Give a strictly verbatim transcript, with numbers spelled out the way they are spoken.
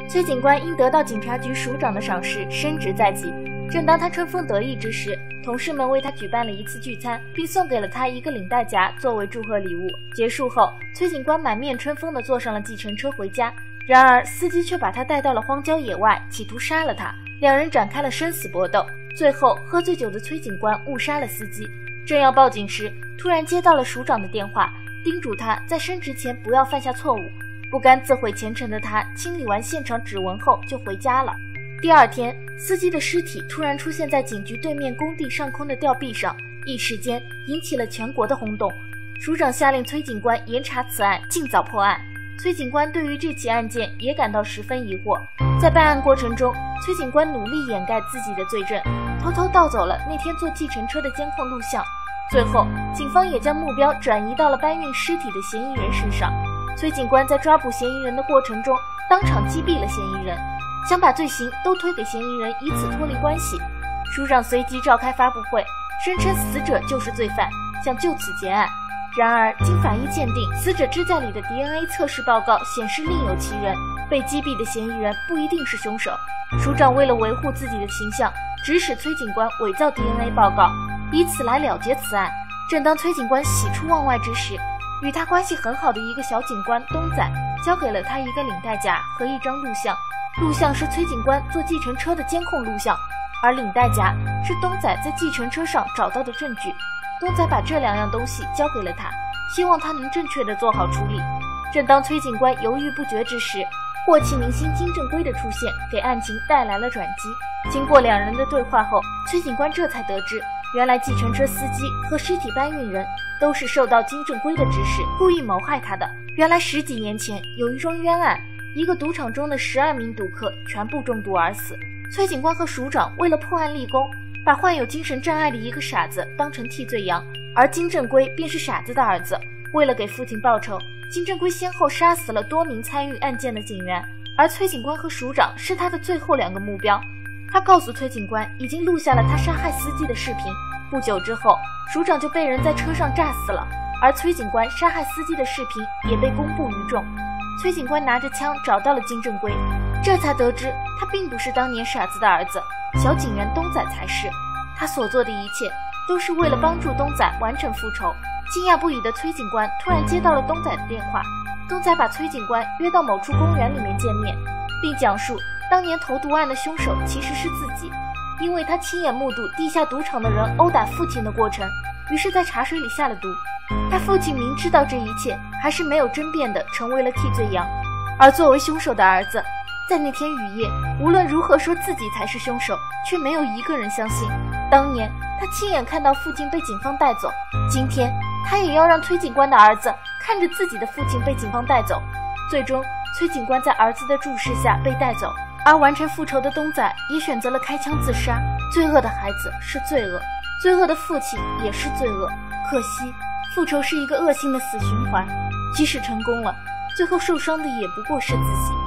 崔警官因得到警察局署长的赏识，升职在即。正当他春风得意之时，同事们为他举办了一次聚餐，并送给了他一个领带夹作为祝贺礼物。结束后，崔警官满面春风地坐上了计程车回家，然而司机却把他带到了荒郊野外，企图杀了他。两人展开了生死搏斗，最后喝醉酒的崔警官误杀了司机。正要报警时，突然接到了署长的电话，叮嘱他在升职前不要犯下错误。不甘自毁前程的他清理完现场指纹后就回家了。第二天，司机的尸体突然出现在警局对面工地上空的吊臂上，一时间引起了全国的轰动。署长下令崔警官严查此案，尽早破案。崔警官对于这起案件也感到十分疑惑。在办案过程中，崔警官努力掩盖自己的罪证，偷偷盗走了那天坐计程车的监控录像。最后，警方也将目标转移到了搬运尸体的嫌疑人身上。崔警官在抓捕嫌疑人的过程中，当场击毙了嫌疑人，想把罪行都推给嫌疑人，以此脱离关系。署长随即召开发布会，声称死者就是罪犯，想就此结案。然而，经法医鉴定，死者指甲里的 D N A 测试报告显示另有其人，被击毙的嫌疑人不一定是凶手。署长为了维护自己的形象，指使崔警官伪造 D N A 报告，以此来了结此案。正当崔警官喜出望外之时，与他关系很好的一个小警官东仔交给了他一个领带夹和一张录像，录像是崔警官坐计程车的监控录像，而领带夹是东仔在计程车上找到的证据。东仔把这两样东西交给了他，希望他能正确的做好处理。正当崔警官犹豫不决之时，过气明星金正圭的出现给案情带来了转机。经过两人的对话后，崔警官这才得知，原来计程车司机和尸体搬运人都是受到金正圭的指使，故意谋害他的。原来十几年前有一桩冤案，一个赌场中的十二名赌客全部中毒而死。崔警官和署长为了破案立功，把患有精神障碍的一个傻子当成替罪羊，而金正圭便是傻子的儿子。为了给父亲报仇，金正圭先后杀死了多名参与案件的警员，而崔警官和署长是他的最后两个目标。他告诉崔警官已经录下了他杀害司机的视频。不久之后，署长就被人在车上炸死了，而崔警官杀害司机的视频也被公布于众。崔警官拿着枪找到了金正圭，这才得知他并不是当年傻子的儿子，小警员东仔才是。他所做的一切都是为了帮助东仔完成复仇。惊讶不已的崔警官突然接到了东仔的电话，东仔把崔警官约到某处公园里面见面，并讲述当年投毒案的凶手其实是自己，因为他亲眼目睹地下赌场的人殴打父亲的过程，于是在茶水里下了毒。他父亲明知道这一切，还是没有争辩的成为了替罪羊。而作为凶手的儿子，在那天雨夜无论如何说自己才是凶手，却没有一个人相信。当年他亲眼看到父亲被警方带走，今天他也要让崔警官的儿子看着自己的父亲被警方带走。最终崔警官在儿子的注视下被带走，而完成复仇的东仔也选择了开枪自杀。罪恶的孩子是罪恶，罪恶的父亲也是罪恶。可惜复仇是一个恶性的死循环，即使成功了，最后受伤的也不过是自己。